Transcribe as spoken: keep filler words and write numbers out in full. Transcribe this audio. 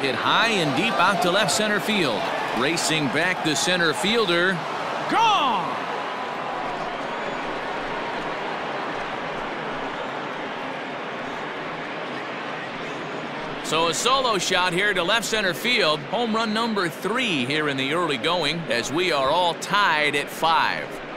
Hit high and deep out to left center field. Racing back the center fielder. Gone! So a solo shot here to left center field. Home run number three here in the early going as we are all tied at five.